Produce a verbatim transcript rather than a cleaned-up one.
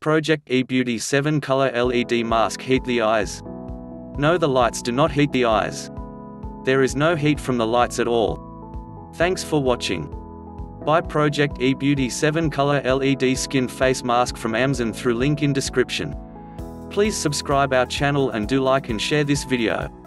Project E Beauty seven color L E D mask heat the eyes? No, the lights do not heat the eyes. There is no heat from the lights at all. Thanks for watching. Buy Project E Beauty seven color L E D skin face mask from Amazon through link in description. Please subscribe our channel and do like and share this video.